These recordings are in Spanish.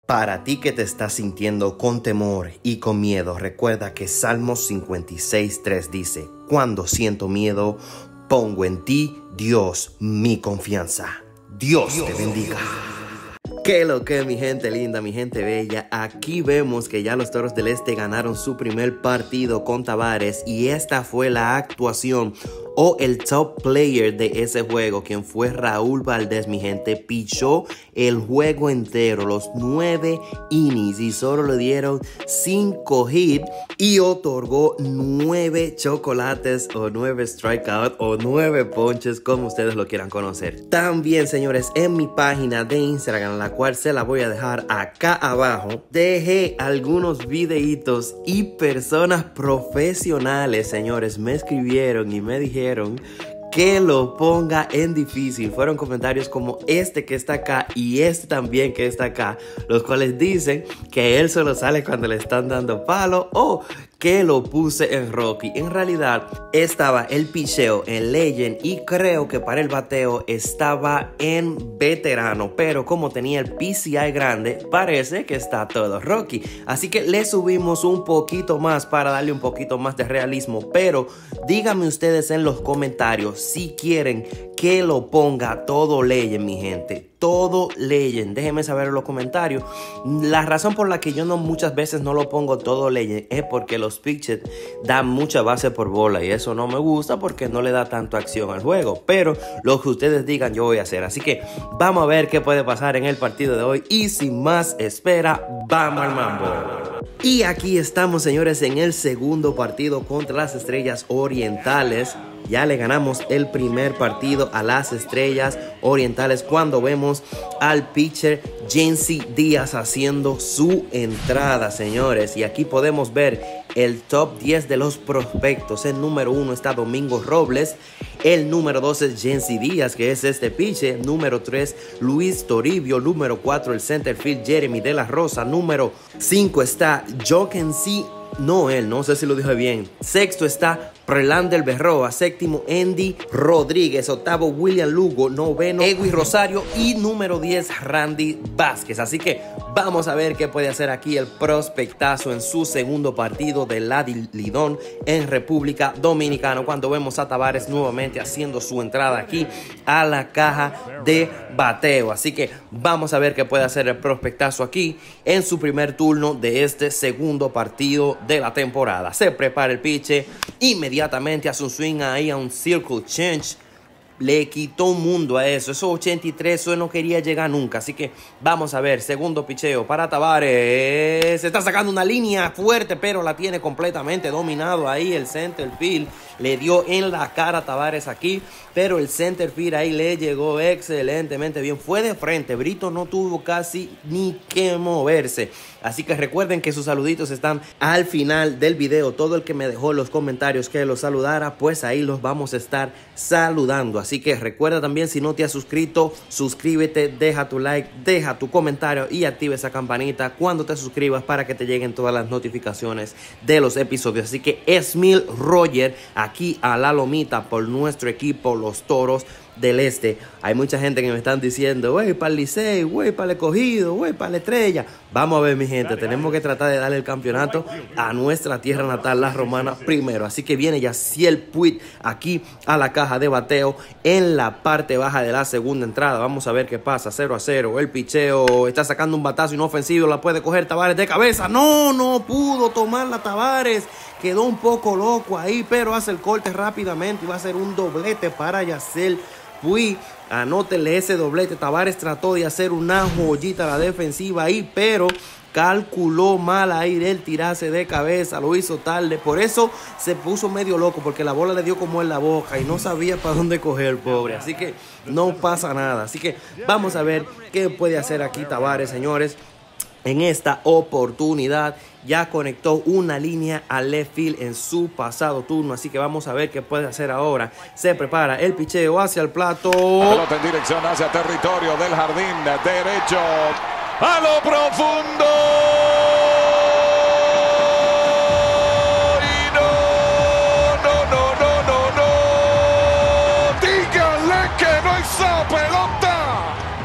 Para ti que te estás sintiendo con temor y con miedo, recuerda que Salmos 56:3 dice: cuando siento miedo, pongo en ti, Dios, mi confianza. Dios te bendiga. ¿Qué lo que, mi gente linda, mi gente bella? Aquí vemos que ya los Toros del Este ganaron su primer partido con Tavares y esta fue la actuación o el top player de ese juego, quien fue Raúl Valdez, mi gente. Pichó el juego entero, los 9 innings, y solo le dieron 5 hits y otorgó 9 chocolates o 9 strikeouts o 9 ponches, como ustedes lo quieran conocer. También, señores, en mi página de Instagram, la cual se la voy a dejar acá abajo, dejé algunos videitos y personas profesionales, señores, me escribieron y me dijeron que lo ponga en difícil. Fueron comentarios como este que está acá y este también que está acá, los cuales dicen que él solo sale cuando le están dando palo o que lo puse en Rocky. En realidad estaba el picheo en Legend y creo que para el bateo estaba en veterano, pero como tenía el PCI grande, parece que está todo Rocky. Así que le subimos un poquito más para darle un poquito más de realismo. Pero díganme ustedes en los comentarios si quieren que lo ponga todo Legend, mi gente. Todo Legend. Déjenme saber en los comentarios. La razón por la que yo muchas veces no lo pongo todo Legend es porque los pitchers dan mucha base por bola y eso no me gusta porque no le da tanto acción al juego. Pero lo que ustedes digan yo voy a hacer. Así que vamos a ver qué puede pasar en el partido de hoy y sin más espera, vamos al mambo. Y aquí estamos, señores, en el segundo partido contra las Estrellas Orientales. Ya le ganamos el primer partido a las Estrellas Orientales cuando vemos al pitcher Yennsy Díaz haciendo su entrada, señores. Y aquí podemos ver el top 10 de los prospectos. El número 1 está Domingo Robles. El número 2 es Yennsy Díaz, que es este pitcher. Número 3, Luis Toribio. Número 4, el centerfield Jeremy de la Rosa. Número 5 está Jokensi Noel, no sé si lo dije bien. Sexto está Prelander Berroa. Séptimo, Andy Rodríguez. Octavo, William Lugo. Noveno, Egui Rosario. Y número 10, Randy Vázquez. Así que vamos a ver qué puede hacer aquí el prospectazo en su segundo partido de la Lidón en República Dominicana, cuando vemos a Tavares nuevamente haciendo su entrada aquí a la caja de bateo. Así que vamos a ver qué puede hacer el prospectazo aquí en su primer turno de este segundo partido de la temporada. Se prepara el pitcher, inmediatamente hace un swing ahí a un circle change. Le quitó un mundo a eso. Eso 83, eso no quería llegar nunca. Así que vamos a ver. Segundo picheo para Tavares. Se está sacando una línea fuerte, pero la tiene completamente dominado ahí el centerfield. Le dio en la cara a Tavares aquí, pero el centerfield ahí le llegó excelentemente bien. Fue de frente. Brito no tuvo casi ni que moverse. Así que recuerden que sus saluditos están al final del video. Todo el que me dejó en los comentarios que los saludara, pues ahí los vamos a estar saludando. Así que recuerda también, si no te has suscrito, suscríbete, deja tu like, deja tu comentario y activa esa campanita cuando te suscribas para que te lleguen todas las notificaciones de los episodios. Así que Esmil Roger aquí a la lomita por nuestro equipo, los Toros del Este. Hay mucha gente que me están diciendo, güey, para el Licey, güey, para el Escogido, güey, para la Estrella. Vamos a ver, mi gente, tenemos que tratar de darle el campeonato a nuestra tierra natal, la Romana, primero. Así que viene Yasiel Puig aquí a la caja de bateo en la parte baja de la segunda entrada. Vamos a ver qué pasa. 0-0. El picheo está sacando un batazo inofensivo. La puede coger Tavares de cabeza. No pudo tomarla Tavares. Quedó un poco loco ahí, pero hace el corte rápidamente y va a ser un doblete para Yasiel Puig. Anótenle ese doblete. Tavares trató de hacer una joyita a la defensiva ahí, pero calculó mal ahí el tirarse de cabeza, lo hizo tarde, por eso se puso medio loco, porque la bola le dio como en la boca y no sabía para dónde coger, pobre. Así que no pasa nada. Así que vamos a ver qué puede hacer aquí Tavares, señores. En esta oportunidad ya conectó una línea al left field en su pasado turno, así que vamos a ver qué puede hacer ahora. Se prepara el picheo hacia el plato. La pelota en dirección hacia territorio del jardín derecho. A lo profundo. Y no. Díganle que no esa pelota.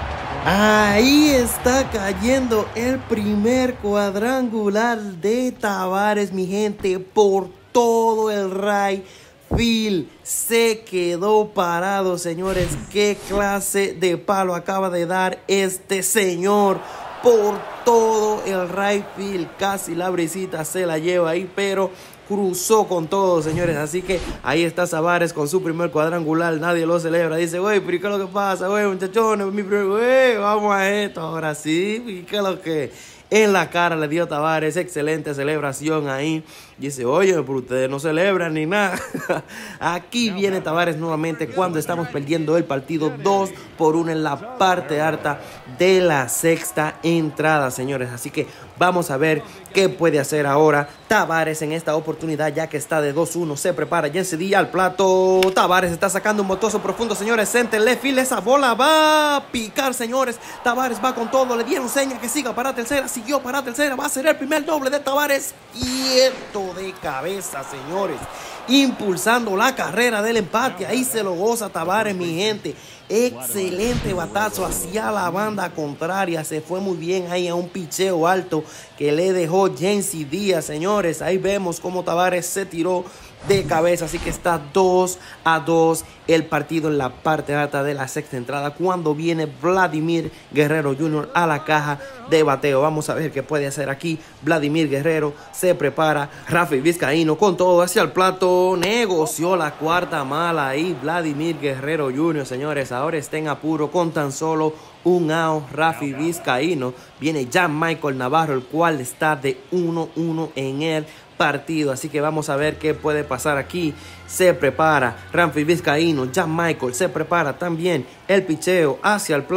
Ahí está cayendo el primer cuadrangular de Tavares, mi gente, por todo el right field. Se quedó parado, señores. Qué clase de palo acaba de dar este señor por todo el right field. Casi la brisita se la lleva ahí, pero cruzó con todo, señores. Así que ahí está Tavares con su primer cuadrangular. Nadie lo celebra. Dice, güey, pero ¿qué es lo que pasa, güey, muchachones? Mi primer, güey, vamos a esto. Ahora sí, ¿y qué es lo que? En la cara le dio Tavares. Excelente celebración ahí. Dice, oye, pero ustedes no celebran ni nada. Aquí viene Tavares nuevamente cuando estamos perdiendo el partido 2-1 en la parte alta de la sexta entrada, señores. Así que vamos a ver qué puede hacer ahora Tavares en esta oportunidad, ya que está de 2-1. Se prepara Jensen Díaz al plato. Tavares está sacando un motoso profundo, señores. Center left field. Esa bola va a picar, señores. Tavares va con todo. Le dieron seña que siga para tercera. Siguió para tercera. Va a ser el primer doble de Tavares. Quieto de cabeza, señores. Impulsando la carrera del empate. Ahí se lo goza Tavares, mi gente. Excelente batazo hacia la banda contraria. Se fue muy bien ahí a un picheo alto que le dejó Jensen Díaz, señores. Ahí vemos cómo Tavares se tiró de cabeza. Así que está 2-2 el partido en la parte alta de la sexta entrada, cuando viene Vladimir Guerrero Jr. a la caja de bateo. Vamos a ver qué puede hacer aquí Vladimir Guerrero. Se prepara Rafi Vizcaíno con todo hacia el plato. Negoció la cuarta mala ahí Vladimir Guerrero Jr., señores. Ahora está en apuro con tan solo un out. Rafi Vizcaíno. Viene Jan Michael Navarro, el cual está de 1-1 en el partido. Así que vamos a ver qué puede pasar aquí. Se prepara Rafi Vizcaíno. Jan Michael se prepara también el picheo hacia el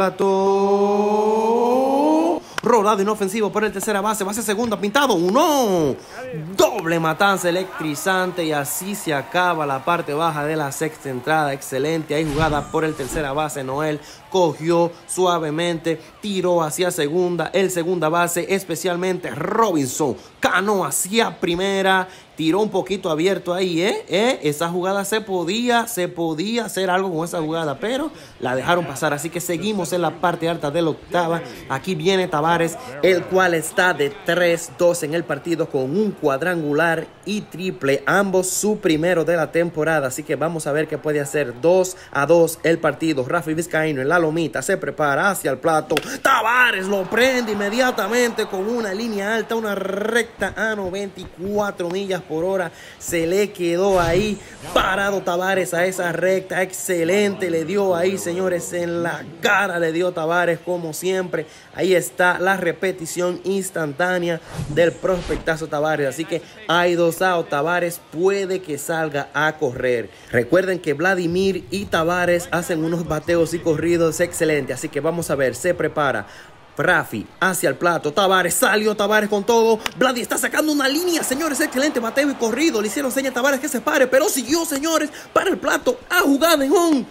plato. Rodado inofensivo por el tercera base. Base segunda pintado. Uno. Doble matanza electrizante. Y así se acaba la parte baja de la sexta entrada. Excelente. Ahí jugada por el tercera base. Noel cogió suavemente. Tiró hacia segunda. El segunda base, especialmente Robinson, Cano hacia primera. Tiró un poquito abierto ahí, esa jugada se podía hacer algo con esa jugada, pero la dejaron pasar. Así que seguimos en la parte alta de la octava. Aquí viene Tavares, el cual está de 3-2 en el partido con un cuadrangular y triple, ambos su primero de la temporada. Así que vamos a ver qué puede hacer. 2-2 el partido. Rafi Vizcaíno en la lomita, se prepara hacia el plato. Tavares lo prende inmediatamente con una línea alta, una recta a 94 millas por hora. Se le quedó ahí parado Tavares a esa recta. Excelente, le dio ahí, señores, en la cara le dio Tavares como siempre. Ahí está la repetición instantánea del prospectazo Tavares. Así que hay 2 outs. Tavares puede que salga a correr. Recuerden que Vladimir y Tavares hacen unos bateos y corridos excelentes. Así que vamos a ver, se prepara Rafi hacia el plato. Tavares salió, Tavares con todo. Vladi está sacando una línea, señores. Excelente bateo y corrido. Le hicieron señas a Tavares que se pare, pero siguió, señores, para el plato. A jugada en un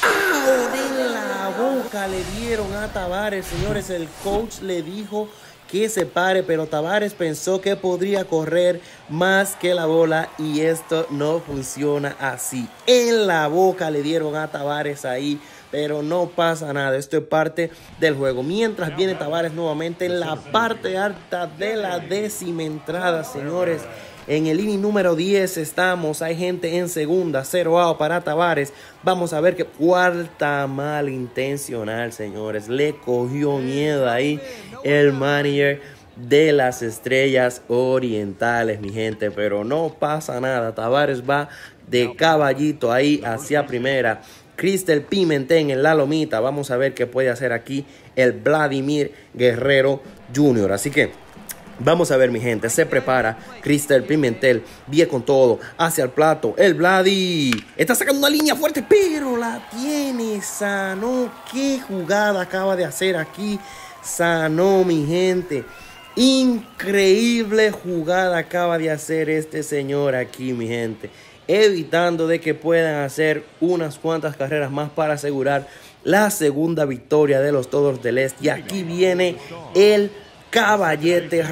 out de la boca le dieron a Tavares, señores. El coach le dijo que se pare, pero Tavares pensó que podría correr más que la bola y esto no funciona así. En la boca le dieron a Tavares ahí, pero no pasa nada. Esto es parte del juego. Mientras viene Tavares nuevamente en la parte alta de la décima entrada, señores. En el inning número 10 estamos. Hay gente en segunda. 0 out para Tavares. Vamos a ver que cuarta malintencional, señores. Le cogió miedo ahí el manager de las Estrellas Orientales, mi gente. Pero no pasa nada. Tavares va de caballito ahí hacia primera. Cristel Pimentel en la lomita. Vamos a ver qué puede hacer aquí el Vladimir Guerrero Jr. Así que vamos a ver, mi gente. Se prepara Cristel Pimentel. Viene con todo hacia el plato. El Vladi está sacando una línea fuerte, pero la tiene. Sanó. ¿Qué jugada acaba de hacer aquí? Sanó, mi gente. Increíble jugada acaba de hacer este señor aquí, mi gente. Evitando de que puedan hacer unas cuantas carreras más para asegurar la segunda victoria de los Toros del Este. Y aquí viene el caballete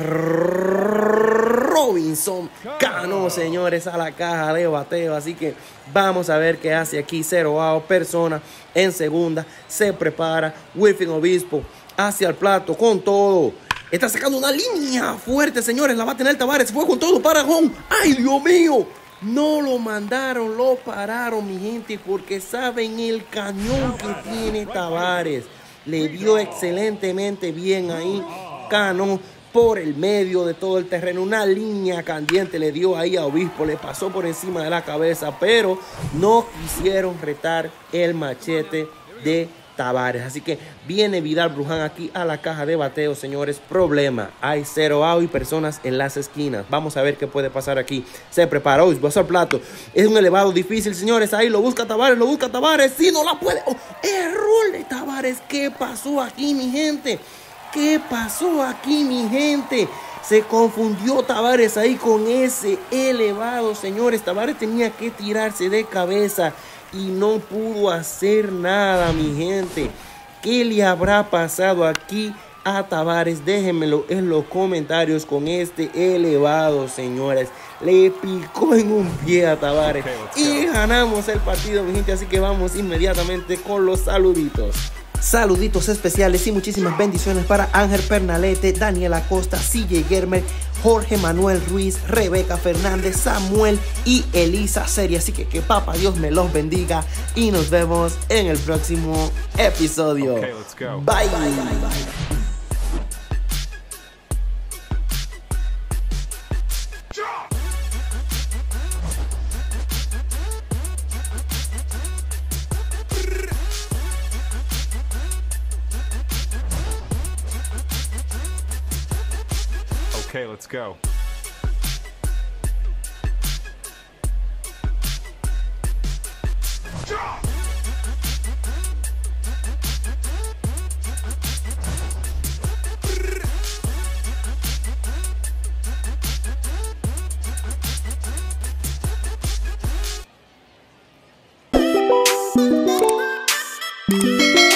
Robinson Cano, señores, a la caja de bateo. Así que vamos a ver qué hace aquí. 0 out, persona en segunda. Se prepara Wilfin Obispo hacia el plato con todo. Está sacando una línea fuerte, señores. La va a tener Tavares. Fue con todo para home. ¡Ay, Dios mío! No lo mandaron, lo pararon, mi gente, porque saben el cañón que tiene Tavares. Le dio excelentemente bien ahí. Cano por el medio de todo el terreno. Una línea candente le dio ahí a Obispo. Le pasó por encima de la cabeza, pero no quisieron retar el machete de Tavares. Así que viene Vidal Bruján aquí a la caja de bateo, señores. Problema, hay 0 out y personas en las esquinas. Vamos a ver qué puede pasar aquí. Se preparó, pasó al plato. Es un elevado difícil, señores. Ahí lo busca Tavares. Sí, no la puede. Error de Tavares. ¿Qué pasó aquí, mi gente? ¿Qué pasó aquí, mi gente? Se confundió Tavares ahí con ese elevado, señores. Tavares tenía que tirarse de cabeza y no pudo hacer nada, mi gente. ¿Qué le habrá pasado aquí a Tavares? Déjenmelo en los comentarios con este elevado, señores. Le picó en un pie a Tavares y ganamos el partido, mi gente. Así que vamos inmediatamente con los saluditos. Saluditos especiales y muchísimas bendiciones para Ángel Pernalete, Daniel Acosta, CJ Germer, Jorge Manuel Ruiz, Rebeca Fernández, Samuel y Elisa Seri. Así que papá Dios me los bendiga y nos vemos en el próximo episodio. Bye. Okay, let's go. Okay,